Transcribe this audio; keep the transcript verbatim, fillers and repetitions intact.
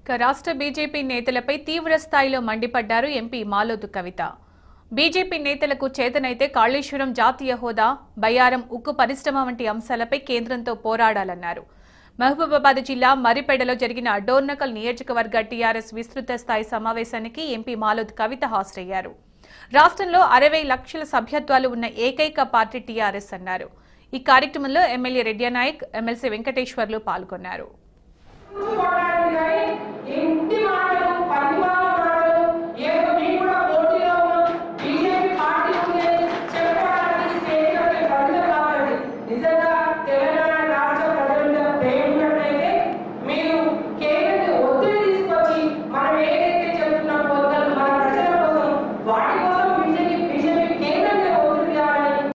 రాష్ట్ర బీజేపీ నేతలపై తీవ్ర స్థాయిలో మండిపడ్డారు ఎంపీ మాలోత్ కవిత. బీజేపీ నేతలకు చేతనైతే కాళేశ్వరం జాతీయ హోదా, బయ్యారం ఉక్కు పరిశ్రమ వంటి అంశాలపై కేంద్రంతో పోరాడాలన్నారు. మహబూబాబాద్ జిల్లా మరిపేడలో జరిగిన డోర్నకల్ నియోజకవర్గ టీఆర్ఎస్ విస్తృత స్థాయి సమావేశానికి ఎంపీ మాలోత్ కవిత హాజరయ్యారు. రాష్ట్రంలో అరవై లక్షల సభ్యత్వాలు ఉన్న ఏకైక పార్టీ టీఆర్ఎస్ అన్నారు. ఈ కార్యక్రమంలో ఎమ్మెల్యే రెడ్డినాయక్, ఎమ్మెల్సీ వెంకటేశ్వర్లు పాల్గొన్నారు.